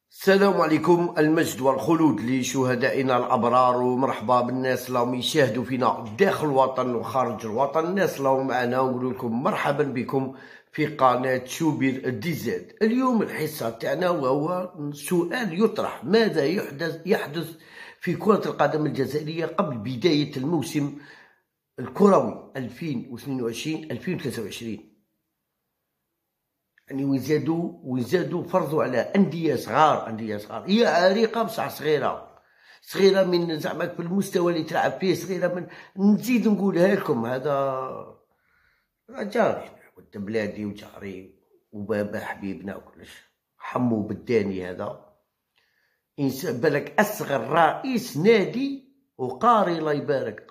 السلام عليكم. المجد والخلود لشهدائنا الأبرار، ومرحبا بالناس اللي راهم يشاهدوا فينا داخل الوطن وخارج الوطن. الناس اللي راهم معنا ونقول لكم مرحبا بكم في قناة شوبير دي زاد. اليوم الحصة تاعنا وهو سؤال يطرح: ماذا يحدث في كرة القدم الجزائرية قبل بداية الموسم الكروي 2022-2023؟ يعني ويزادوا فرضوا على أندية صغار هي عريقة بصح صغيرة من زعما في المستوى اللي تلعب فيه، صغيرة من نزيد نقولها لكم. هذا جاري بلادي وجاري وبابا حبيبنا وكلش. حمو بالداني هذا إنسان بالك أصغر رئيس نادي وقاري، الله يبارك،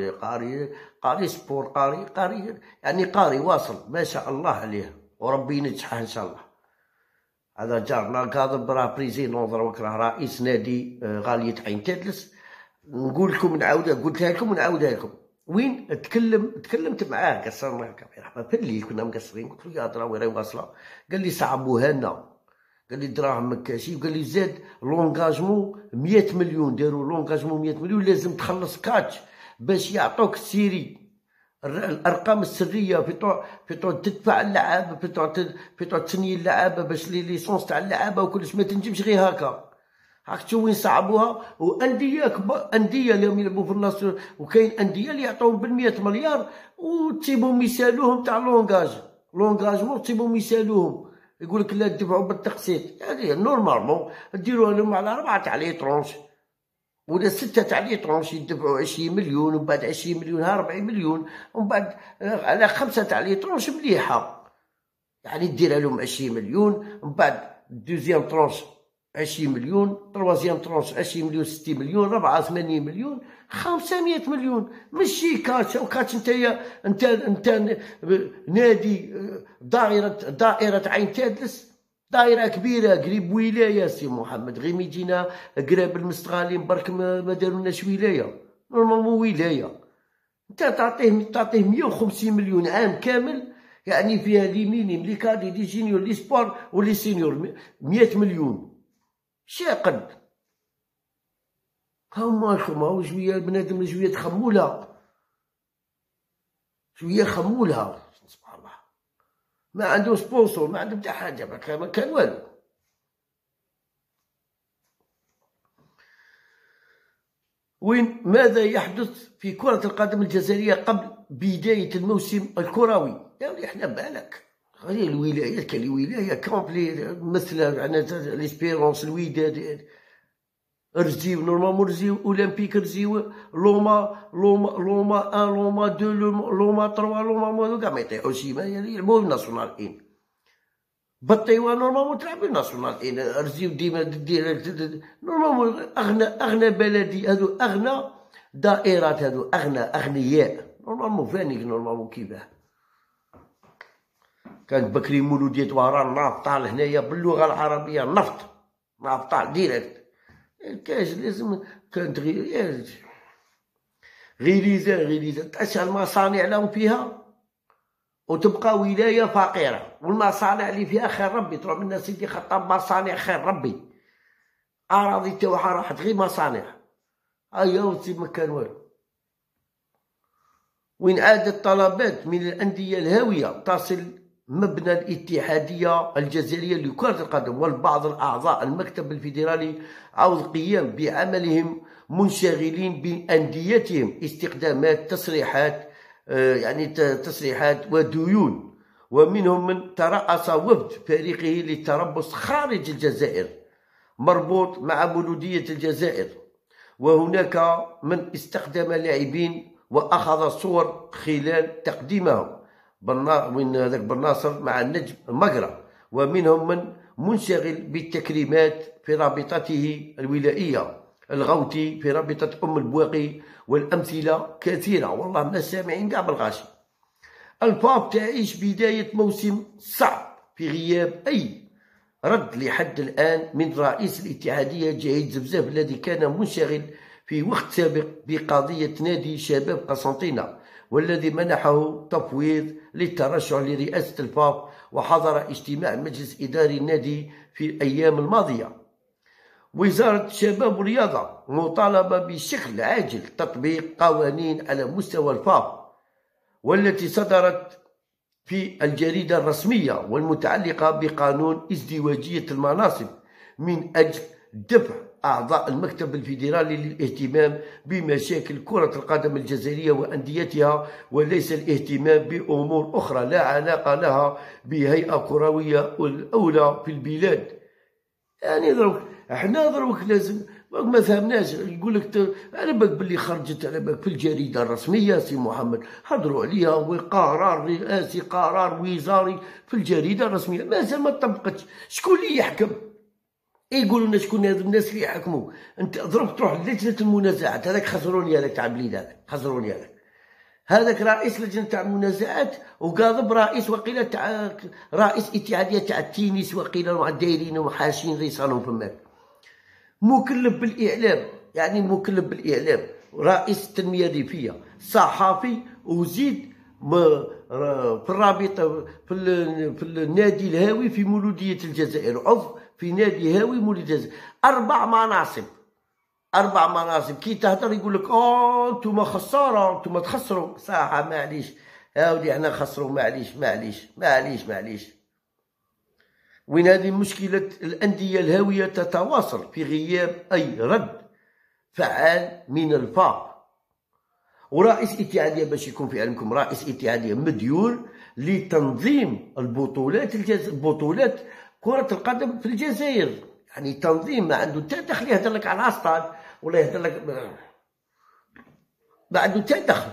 قاري سبور، قاري يعني قاري واصل ما شاء الله عليه، وربي ينجحه ان شاء الله. هذا جارنا كاظم راه بريزيدون دروك، راه رئيس نادي غالية عين تدلس. نقول لكم نعاودها، قلتها لكم ونعاودها لكم. وين تكلمت معاه، قصرنا مرحبا في الليل، كنا مقصرين، قلت له يا دراوي راهي واصله. قال لي صعبوها لنا، قال لي دراهم مكاشي، وقال لي زاد لونغاجمون 100 مليون، داروا لونغاجمون 100 مليون، لازم تخلص كاتش باش يعطوك السيري، الارقام السريه في طوع تدفع اللعابه، في طوع تسني اللعابه باش لي ليسونس تاع اللعابه وكلش، ما تنجمش غير هكا. راك تشوف وين صعبوها. انديه اللي يلعبوا في النصر، وكاين انديه اللي يعطوهم بال100 مليار وتسيبهم يسالوهم تاع لونغاجمون، تسيبهم يسالوهم، يقول لك لا تدفعوا بالتقسيط. يعني نورمالمون ديروها لهم على 4 تاع لي طرونش ولا 6 تاع لي طرونش، يدفعوا 20 مليون، ومن بعد 20 مليون 40 مليون، ومن بعد على 5 تاع لي طرونش مليحه. يعني ديرها لهم 20 مليون، ومن بعد دوزيام طرونش 20 مليون، تروازيام طرونش 20 مليون، 60 مليون، 4 80 مليون، 500 مليون. ماشي كاتش. وكاتش انت نادي دائرة عين تادلس، دائرة كبيرة قريب ولاية سي محمد، غير يجينا قراب المستغالين برك ما دارولناش ولاية، نورمالمون ولاية. انت تعطيه 150 مليون عام كامل، يعني فيها لي مينيم لي كادي لي جينيور لي سبور ولي سينيور 100 مليون. شاقد هاهما لكم، هاو شويه البنادم شويه تخمولها، سبحان الله. ما عنده سبونسور، ما عنده حتى حاجه، ما كان والو. ماذا يحدث في كرة القدم الجزائرية قبل بداية الموسم الكروي؟ يعني احنا بالك غير الولايات، كاين الولاية كومبلي مثل عندنا ليسبيرونس، الوداد، رزيو نورمالمون، رزيو اولمبيك، رزيو لوما 1 لوما 2 لوما 3 لوما كاع ما يطيحوش، يعني يلعبوا ناسيونال ان. بطيوه نورمالمون تلعب ناسيونال ان. رزيو ديما دير نورمالمون اغنى بلدي، هادو اغنى دائرات، هادو اغنياء نورمالمون فانيك نورمالمون كيفاه. كان بكري مولودية وهران نافطال هنايا باللغه العربيه، نافطال ديريكت. كاش لازم كانت غيريزا تأشى المصانع لهم فيها وتبقى ولاية فقيرة، والمصانع اللي فيها خير ربي تروح منا سيدي خطاب، مصانع خير ربي، أراضي تاعها راحت غير مصانع. أيا وتسي ما كان والو. وين عادت طلبات من الأندية الهاوية تصل مبنى الاتحادية الجزائرية لكرة القدم والبعض الأعضاء المكتب الفيدرالي عوض القيام بعملهم منشغلين بأنديتهم استخدامات تصريحات وديون. ومنهم من ترأس وفد فريقه للتربص خارج الجزائر مربوط مع مولودية الجزائر، وهناك من استخدم لاعبين وأخذ صور خلال تقديمهم من هذاك بالناصر مع النجم مقرة. ومنهم من منشغل بالتكريمات في رابطته الولائية، الغوتي في رابطة أم البواقي، والأمثلة كثيرة والله ما سامعين قاع بالغاشي. الفاب تعيش بداية موسم صعب في غياب أي رد لحد الآن من رئيس الاتحادية جهيد زبزاب، الذي كان منشغل في وقت سابق بقضية نادي شباب قسنطينة، والذي منحه تفويض للترشح لرئاسة الفاب، وحضر اجتماع مجلس إداري النادي في الأيام الماضية. وزارة الشباب والرياضة مطالبة بشكل عاجل تطبيق قوانين على مستوى الفاو والتي صدرت في الجريدة الرسمية والمتعلقة بقانون ازدواجية المناصب من أجل دفع أعضاء المكتب الفيدرالي للاهتمام بمشاكل كرة القدم الجزائرية وأنديتها، وليس الاهتمام بأمور أخرى لا علاقة لها بهيئة كروية الأولى في البلاد. يعني دروك احنا دروك لازم ما فهمناش. يقول لك على بالك باللي خرجت على بالك في الجريده الرسميه سي محمد، هضروا عليها وقرار رئاسي قرار وزاري في الجريده الرسميه مازال ما طبقتش. شكون اللي يحكم؟ يقولوا لنا شكون هذو الناس اللي يحكموا؟ انت ضرب تروح لجنه المنازعات، هذاك خسروني هذاك تاع بليد، هذاك خسروني هذاك رئيس لجنه تاع المنازعات وقاضب رئيس وقيله تاع رئيس اتحاديه تاع التنس وقيله دايرين وحاشين ريصانهم فماك. مكلف بالاعلام، يعني مكلف بالاعلام، رئيس التنميه الريفيه، صحافي، وزيد في الرابطه في النادي الهاوي في مولوديه الجزائر، عضو في نادي هاوي مولوديه الجزائر. 4 مناصب، 4 مناصب. كي تهدر يقول لك انتوما خساره، انتوما تخسروا. صح معليش هاودي احنا خسروا، معليش. وين هذه مشكلة الأندية الهاوية تتواصل في غياب أي رد فعال من الفار. ورئيس اتحادية باش يكون في علمكم، رئيس اتحادية مديون لتنظيم بطولات كرة القدم في الجزائر، يعني تنظيم ما عنده حتى دخل. يهدر لك على الاسطاد ولا يهدر لك ما عنده حتى دخل.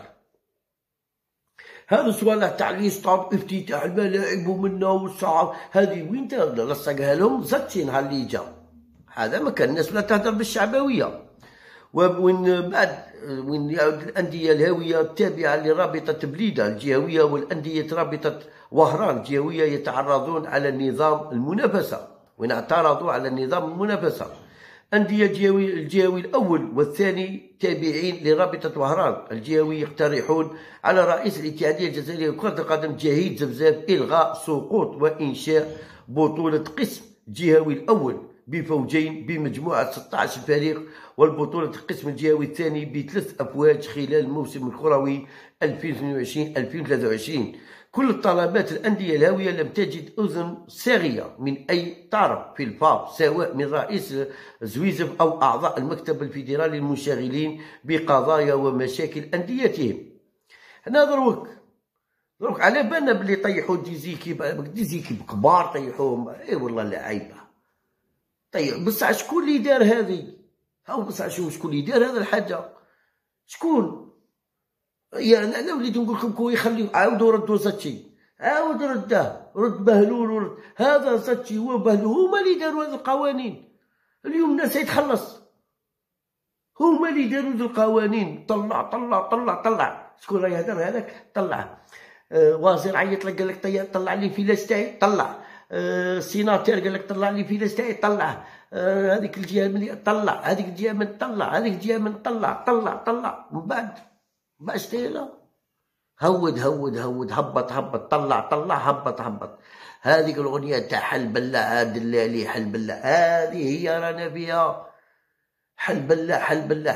هذا صوالح تاع الاسطاد، افتتاح الملاعب ومنا والصعب، هذه وين لصقها لهم زتي نهار اللي جا. هذا ما كان الناس ولا تهدر بالشعبويه. وين بعد وين يعود الانديه الهاويه التابعه لرابطه بليده الجهويه والانديه رابطه وهران الجهويه يتعرضون على نظام المنافسه، وين اعترضوا على نظام المنافسه. أندية الجهوي الأول والثاني تابعين لرابطة وهران الجهوي يقترحون على رئيس الاتحادية الجزائرية لكرة القدم جهيد زبزاب إلغاء سقوط وإنشاء بطولة قسم جهوي الأول بفوجين بمجموعة 16 فريق، والبطولة القسم الجهوي الثاني ب3 أفواج خلال الموسم الكروي 2022-2023. كل الطلبات الأندية الهاوية لم تجد أذن صاغية من أي طرف في الفاف، سواء من رئيس زويزف أو أعضاء المكتب الفيدرالي المنشغلين بقضايا ومشاكل أنديتهم. هنا دروك على بالنا بلي طيحوا ديزيكيب كبار طيحوهم. اي والله لا عيبه. طيب بصح شكون اللي دار هذه؟ هاو بصح شكون اللي دار هذا الحاجه؟ شكون؟ يعني انا وليت نقول لكم كون يخليو عاودوا ردوا زاتشي، عاود رداه، رد بهلول ورد هذا زاتشي هو بهلول، هما اللي داروا هذه القوانين. اليوم الناس يتخلص، هما اللي داروا هذه القوانين. طلع شكون راه يهدر هذاك؟ طلع وزير عيط لك قال لك طلع لي فيلاس تاعي، طلع سيناتير قال لك طلع لي فيلاس تاعي، طلع هذيك الجهه من طلع، هذيك الجهه من طلع، هذيك الجهه من طلع من بعد باش تيلا هود هبط طلع هبط. هذيك الاغنيه تاع حل بلا دلالي حل بلا، هذه هي رانا فيها. حل بلا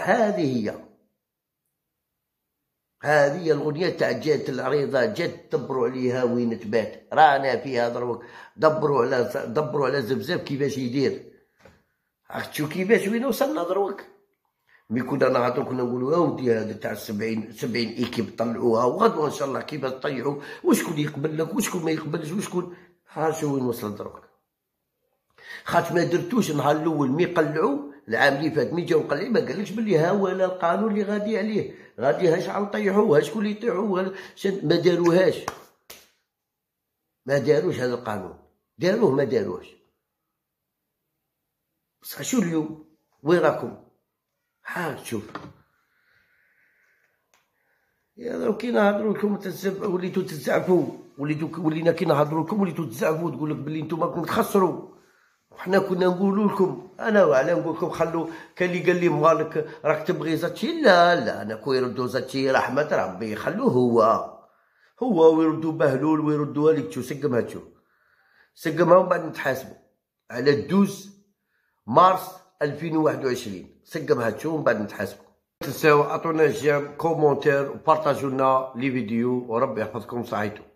هذه هي الاغنيه تاع جات العريضه، جات دبروا عليها وين تبات، رانا فيها دروك. دبروا على زبزاب كيفاش يدير. عرفتوا كيفاش وين وصلنا دروك؟ مي كنا نهضروا كنا نقولوا اودي هذا تاع 70 ايكيب طلعوها، وغدوه ان شاء الله كيفاش تطيحوا، وشكون يقبل لك وشكون ما يقبلش وشكون. ها شو وين وصلت دروك. خاطر ما درتوش النهار الاول مي قلعوا العام اللي فات، مي جاو قلعوا ما قالكش بلي ها هو القانون اللي غادي عليه، غادي ها شحال نطيحوه، شكون اللي يطيحوه. ما داروهاش، ما داروش هذا القانون، داروه ما داروهش. بصح شو اليوم وين راكم؟ شوف يا لو كي نهضروا لكم وليتو تزعفوا، ولينا كي نهضروا لكم وليتو تزعفوا، تقول لك بلي نتوما راكم تخسروا. وحنا كنا نقولوا لكم، انا وعلى نقول لكم خلوا. كان اللي قال لي مالك راك تبغي زاتشي، لا انا كون يردوا زاتشي رحمه ربي يخلوه هو ويردوا بهلول ويردوا هذيك. تشوف سقمها ومن بعد نتحاسبوا على 12 مارس 2021. سقم هاتشو ومن بعد نتحاسبوا. تنساو عطونا جيم كومونتير وبارطاجوا لنا لي فيديو وربي يحفظكم. صحيتو.